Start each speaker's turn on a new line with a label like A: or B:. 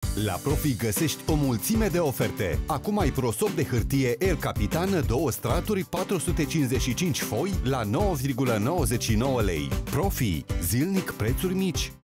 A: La Profi găsești o mulțime de oferte. Acum ai prosop de hârtie El Capitan 2 straturi 455 foi la 9,99 lei. Profi, zilnic prețuri mici.